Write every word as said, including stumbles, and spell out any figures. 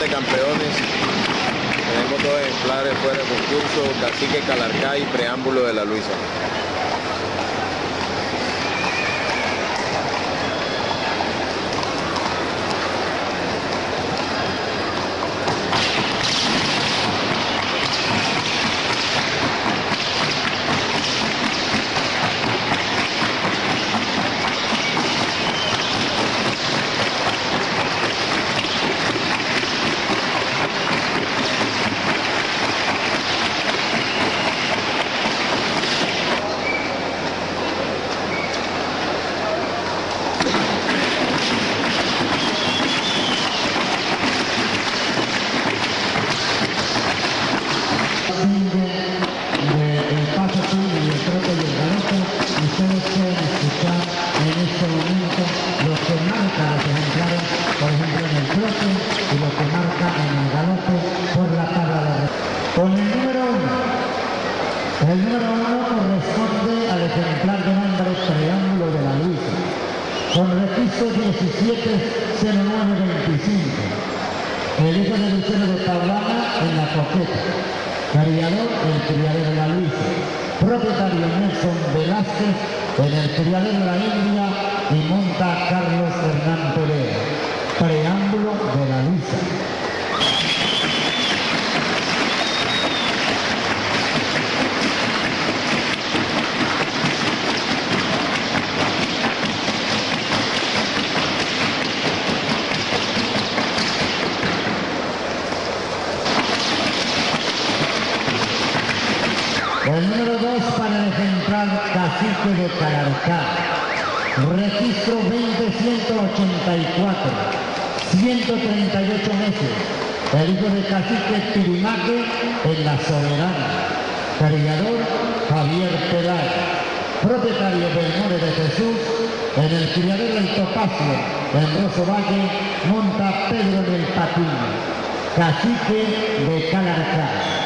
de campeones. Tenemos dos ejemplares fuera de concurso, Cacique Calarcá y Preámbulo de la Luisa. Con el número uno, el número uno corresponde al ejemplar de nombre Preámbulo de la Luisa, con registro diecisiete cero nueve veinticinco, el hijo de Lucero de Paulana en la Coqueta, criador el criadero de la Luisa, propietario Nelson Velázquez en el criadero de la India y monta Carlos Hernán Pereira, Preámbulo de la Luisa. El número dos para el ejemplar Cacique de Calarcá, registro veinte ciento ochenta y cuatro, ciento treinta y ocho meses, el hijo de Cacique Tirimaque en la Soberana, criador Javier Peláez, propietario Belmore de Jesús, en el criadero del Topacio, en Rosso Valle, monta Pedro del Patiño, Cacique de Calarcá.